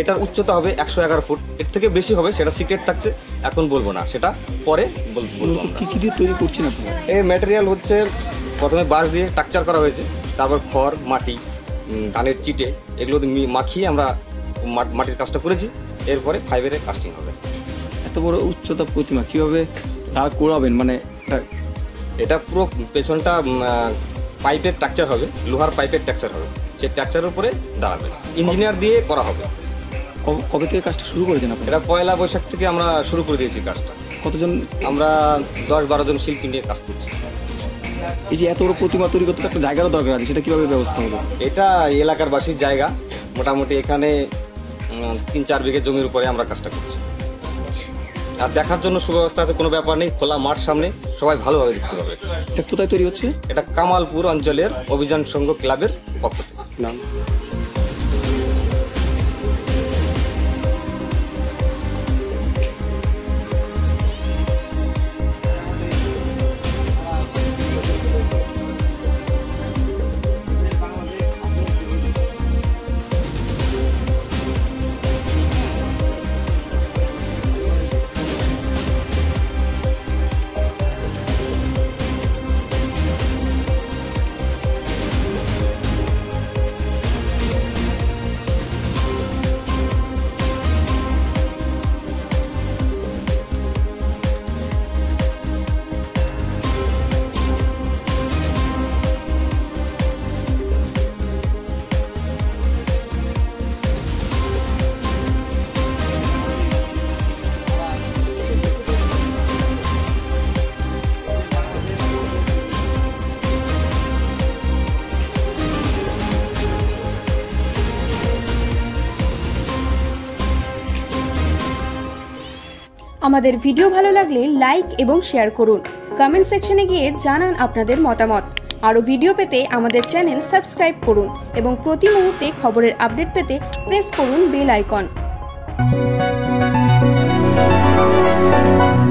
এটার উচ্চতা হবে 111 ফুট, এর থেকে বেশি হবে সেটা সিক্রেট থাকছে, এখন বলবো না, সেটা পরে বলবো। কি দিয়ে তৈরি করছেন আপনারা? এই ম্যাটেরিয়াল হচ্ছে প্রথমে বাঁশ দিয়ে স্ট্রাকচার করা হয়েছে, তারপর খড়, মাটি, ধানের চিটে এগুলো মাখিয়ে আমরা মাটির কাজটা করেছি, এরপরে ফাইবারের কাস্টিং হবে। এত বড় উচ্চতা প্রতিমা কিভাবে দাঁড় করাবেন? মানে এটা পুরো পেছনটা পাইপের স্ট্রাকচার হবে, লোহার পাইপের স্ট্রাকচার হবে, সেই স্ট্রাকচারের উপরে দাঁড়াবে, ইঞ্জিনিয়ার দিয়ে করা হবে। কবে থেকে কাজটা শুরু করেছেন আপনারা? এটা পয়লা বৈশাখ থেকে আমরা শুরু করে দিয়েছি কাজটা। কতজন? আমরা 10-12 জন শিল্পী নিয়ে কাজ করছি। এই যে এত বড় প্রতিমা তৈরি করতে একটা জায়গারও দরকার আছে, সেটা কিভাবে ব্যবস্থা হবে? এটা এলাকার বাসীর জায়গা, মোটামুটি এখানে 3-4 বিঘে জমির উপরে আমরা কাজটা করছি। আর দেখার জন্য সুব্যবস্থা আছে, কোনো ব্যাপার নেই, খোলা মাঠ সামনে, সবাই ভালোভাবে দেখতে পাবে। এটা কোথায় তৈরি হচ্ছে? এটা কামালপুর অঞ্চলের অভিযান সংঘ ক্লাবের পক্ষ থেকে। নাম? আমাদের ভিডিও ভালো লাগলে লাইক এবং শেয়ার করুন। কমেন্ট সেকশনে গিয়ে জানান আপনাদের মতামত। আরও ভিডিও পেতে আমাদের চ্যানেল সাবস্ক্রাইব করুন এবং প্রতি মুহূর্তে খবরের আপডেট পেতে প্রেস করুন বেল আইকন।